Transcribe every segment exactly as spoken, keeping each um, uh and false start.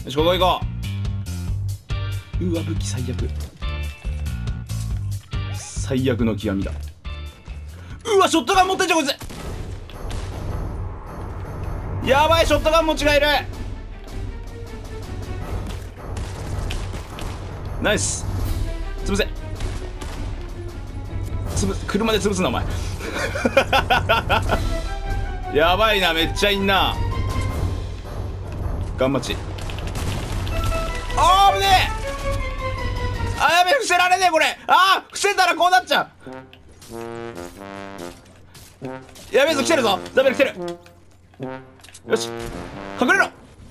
よし、ここ行こう。うわ、武器最悪。最悪の極みだ。うわ、ショットガン持ってんじゃんこいつ。やばい、ショットガン持ちがいる。ナイス。潰せ。潰す、車で潰すなお前。やばいな、めっちゃいんな。ガンマチ。あー、危ねえ。あ、やべえ、伏せられねえこれ。あー、伏せたらこうなっちゃう。やべえぞ、来てるぞ。ダメだ、来てる。よし、隠れろ。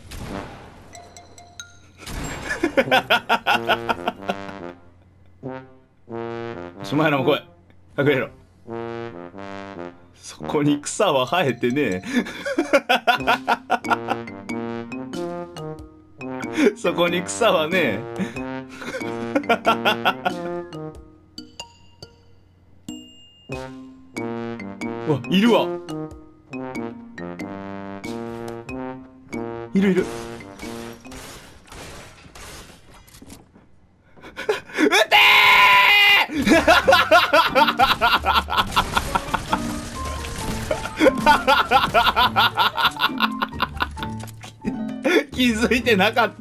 お前らも来い。隠れろ。そこに草は生えてねえ。そこに草はねえ。わ、いるわ。いるいる。撃てー。気づいてなかった。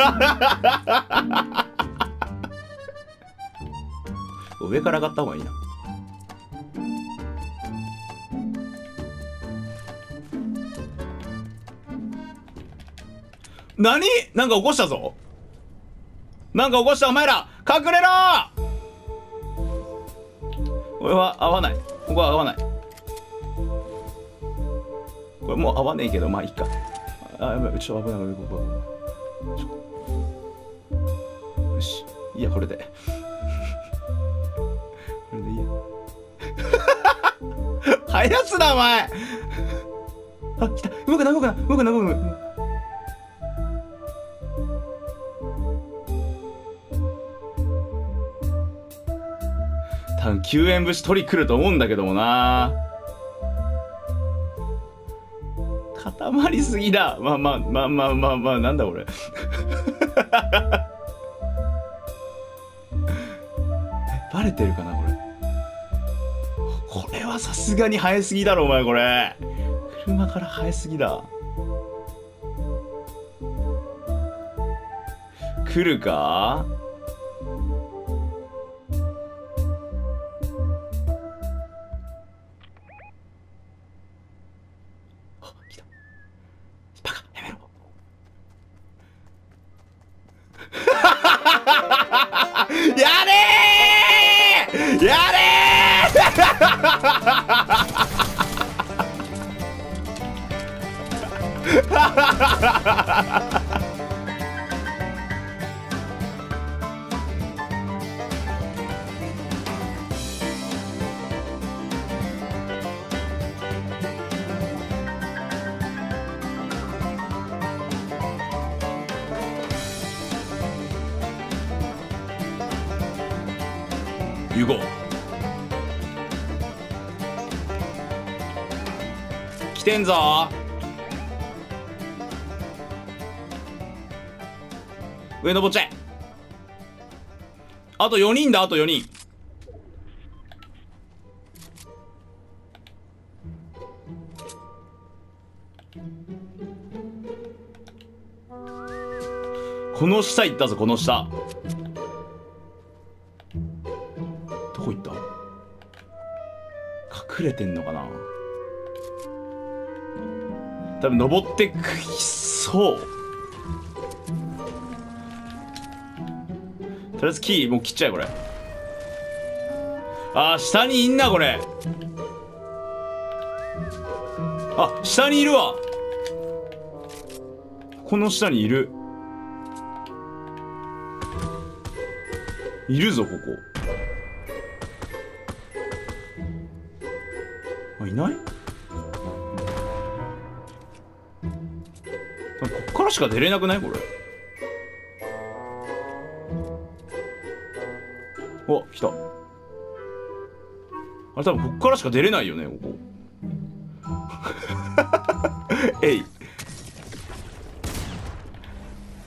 上から上がった方がいいな。何？なんか起こしたぞ。なんか起こした。お前ら隠れろ。これは合わない。ここは合わない。これもう合わねえけど、まあいいか。あ、やばい、ちょっと危ない。ここよし、いいや、これで。これでいいや。早すな、お前。あ、来た。動くな、動くな、動くな、動くな。多分救援物資取り来ると思うんだけどもな。固まりすぎだ。まあまあまあまあまあまあ、なんだこれ。バレてるかなこれ。これはさすがに生えすぎだろお前これ。車から生えすぎだ。来るか。あ、来た。バカ、やめろ。やれーやれー行こう。来てんぞ。上登っちゃえ。あとよにんだ。あとよにん。この下行ったぞ。この下どこ行った。隠れてんのかな。多分登ってくそう。とりあえずキーもう切っちゃえこれ。あー、下にいんなこれ。あ、下にいるわ。この下にいる。いるぞここ。あ、いない。こっからしか出れなくないこれ。お、来た。あれ多分こっからしか出れないよねここ。えい。